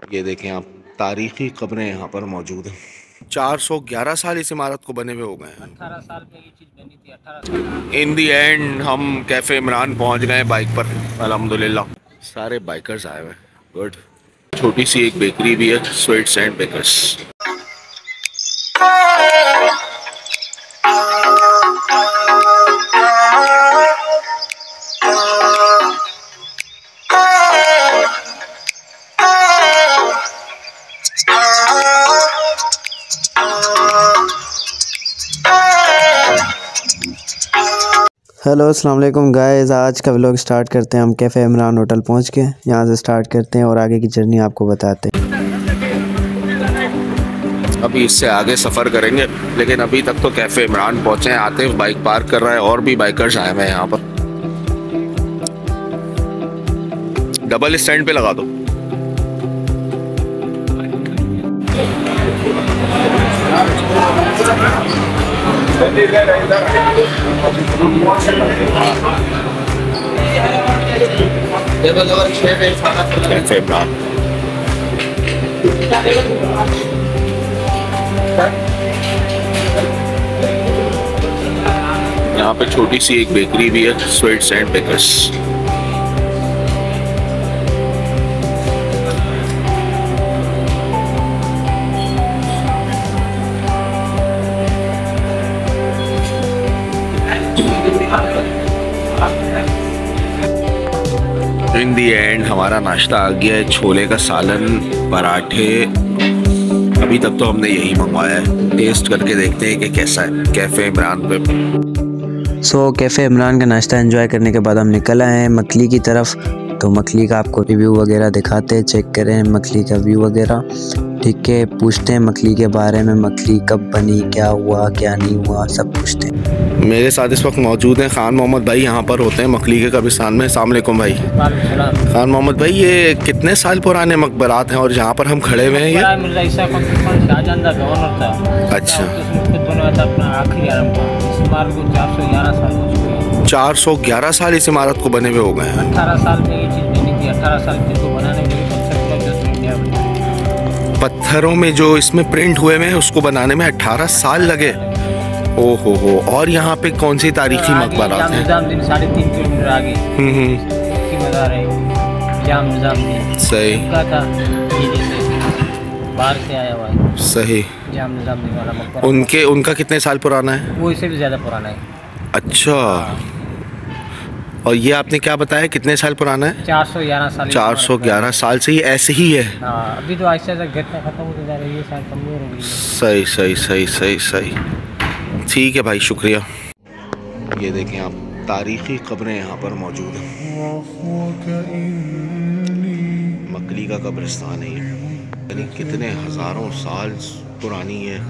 ये देखें आप, तारीखी कब्रें यहाँ पर मौजूद हैं। 411 साल इस इमारत को बने हुए हो गए हैं। 18 साल में ये चीज़ बनी थी। 18 साल। इन दी एंड हम कैफ़े इमरान पहुँच गए बाइक पर, अल्हम्दुलिल्लाह। सारे बाइकर्स आए हुए हैं, गुड। छोटी सी एक बेकरी भी है, स्वीट्स एंड बेकर्स। हेलो अस्सलाम वालेकुम गाइस, आज का व्लॉग स्टार्ट करते हैं। हम कैफ़े इमरान होटल पहुंच के यहाँ से स्टार्ट करते हैं और आगे की जर्नी आपको बताते हैं। अभी इससे आगे सफ़र करेंगे, लेकिन अभी तक तो कैफ़े इमरान पहुँचे हैं। आते बाइक पार्क कर रहा है और भी बाइकर्स आए हुए हैं यहाँ पर। डबल स्टैंड पे लगा दो। कैफ़े इमरान यहाँ पे छोटी सी एक बेकरी भी है, sweets and bakers. In the end हमारा नाश्ता आ गया है, छोले का सालन, पराठे। अभी तक तो हमने यही मंगवाया है। टेस्ट करके देखते हैं कि कैसा है कैफ़े इमरान पे। कैफ़े इमरान का नाश्ता एंजॉय करने के बाद हम निकल आए हैं मखली की तरफ। तो मखली का आपको रिव्यू वगैरह दिखाते हैं, चेक करें मखली का व्यू वगैरह। ठीक है, पूछते हैं मखली के बारे में, मखली कब बनी, क्या हुआ क्या नहीं हुआ, सब पूछते हैं। मेरे साथ इस वक्त मौजूद हैं खान मोहम्मद भाई, यहाँ पर होते हैं मखली के कब्रिस्तान में। अस्सलाम वालेकुम भाई। खान मोहम्मद भाई, ये कितने साल पुराने मकबरात हैं और जहाँ पर हम खड़े हुए हैं ये? अच्छा, 411 साल इस इमारत को बने हुए हो गए हैं। 18 साल में ये चीज़ बनी थी। 18 साल में इसको बनाने में पत्थरों में जो इसमें प्रिंट हुए हैं उसको बनाने में 18 साल लगे। ओहो हो। और यहाँ पे कौन सी तारीखी मकबरात हैं? 3.5 किलोमीटर आगे की मज़ार है, जाम निज़ामुद्दीन। सही था ये, जैसे बाहर से आया हुआ है। सही। जाम निज़ामुद्दीन वाला मकबरा। उनका कितने साल पुराना है? वो इससे भी ज़्यादा पुराना है। अच्छा। और ये आपने क्या बताया, कितने साल पुराना है? 411 साल। 411 साल से ये ऐसे ही है। हाँ, अभी तो आहिस्ता आहिस्ता घटना खत्म होती जा रही है, शायद कमज़ोर हो गई है। सही सही सही सही सही। ठीक है भाई, शुक्रिया। ये देखें आप, तारीखी कब्रें यहाँ पर मौजूद हैं। मकली का कब्रिस्तान है ये, यानी कितने हज़ारों साल पुरानी है।